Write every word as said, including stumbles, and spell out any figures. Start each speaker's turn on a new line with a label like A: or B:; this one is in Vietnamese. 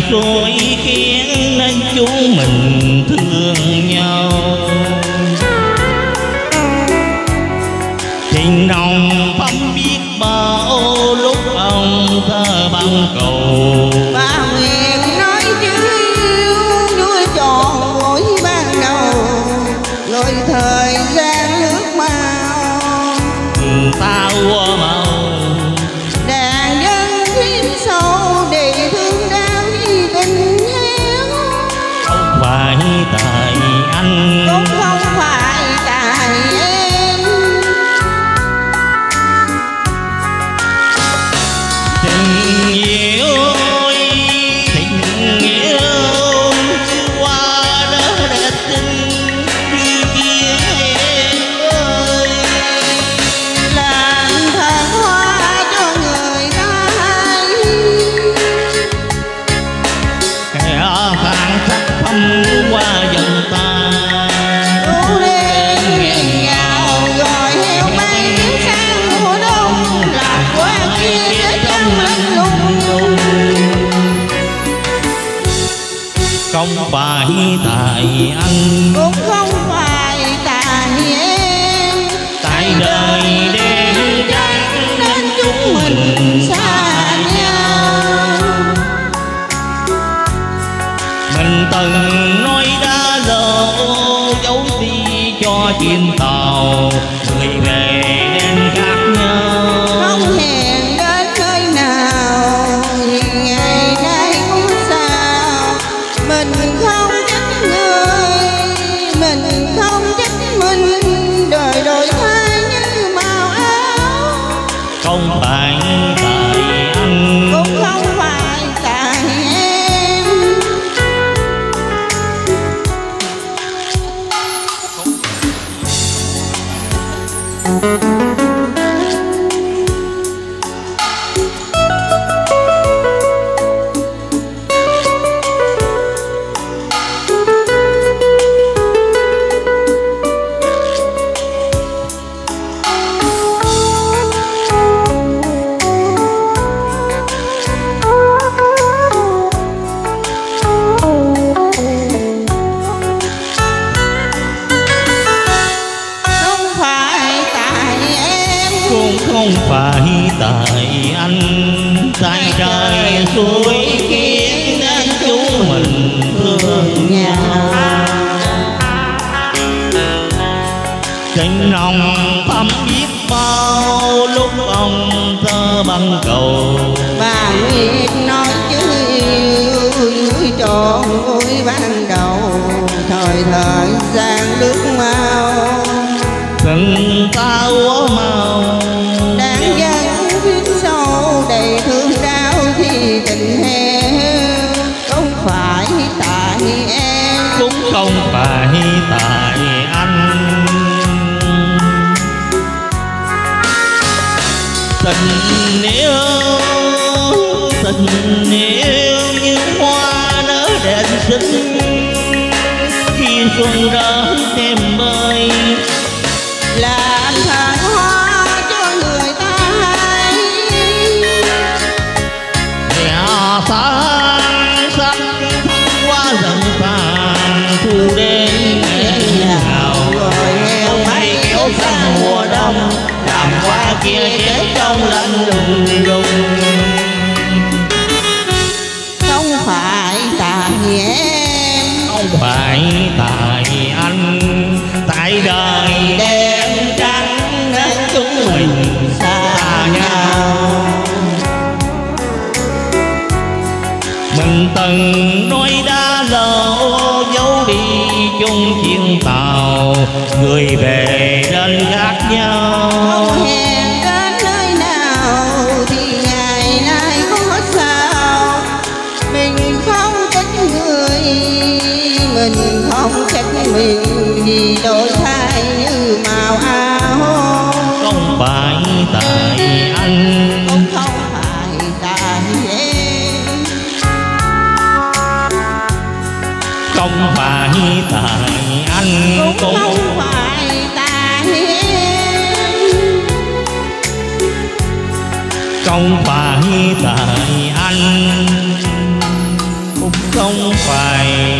A: rồi khiến nên chúng mình thương nhau. Tình nồng thắm biết bao lúc ông thơ băng cầu.
B: Ba nguyện nói chữ yêu nuôi tròn mỗi ban đầu, rồi thời gian nước mau
A: Ta qua màu
B: đàn dân thêm sâu để thương đau vì tình héo.
A: không phải tại anh,
B: Cũng không phải tại em.
A: tình yêu ơi, tình yêu qua đó đẹp tình như kia em ơi.
B: Làm thơm hoa cho người ta hay,
A: Kẻ phản sắc thăm qua dòng ta.
B: đủ đêm nghẹn ngào rồi heo bay tiếng sang mùa đông, lạc qua kia chết trong lạnh lùng.
A: Không phải tại anh,
B: Cũng không phải tại em.
A: tại đời đêm trắng
B: Nên chúng mình xa nhau.
A: mình từng nói đã lỡ giấu đi cho chim tàu, người về đêm khác nhau.
B: Không hẹn đến nơi nào thì ngày nay cũng sao. Mình không trách người, mình không trách mình, đời đổi thay như màu áo.
A: Không phải tại anh,
B: Cũng không phải tại em. Không phải tại em.
A: cũng không phải tại anh, tại trời suối khiến nên chúng mình thương nhau. Tình nồng thắm biết bao lúc ông thơ băng cầu.
B: Bà Nguyệt nói chữ yêu vui trọn vui ban đầu, thời thời gian nước mau
A: Tình ta úa màu
B: đang dân phía sâu đầy thương đau thì tình heo. Không phải tại em,
A: cũng không phải tại anh. Tình yêu, tình yêu như hoa nở đẹp xinh, khi xuân đến em ơi.
B: làm thang hoa cho người ta hay.
A: Nhà sáng xanh qua dần tàn, thu đêm nghẹn ngào
B: Rồi heo
A: bay
B: bay
A: kéo sang mùa đông, làm hoa kia chết trong lạnh lùng lùng.
B: không phải tại em.
A: Không phải tại anh, tại đời đêm trắng nên chúng mình xa nhau. Mình từng nói đã lỡ giấu đi chung chuyến tàu, người về đến gác nhau.
B: Không hẹn đến nơi nào thì ngày nay có sao. Mình không trách người, mình không trách mình, vì đổi thay như màu áo.
A: Không phải tại anh,
B: Cũng không phải tại em.
A: không phải tại anh,
B: Cũng không phải tại em.
A: không phải tại anh, không phải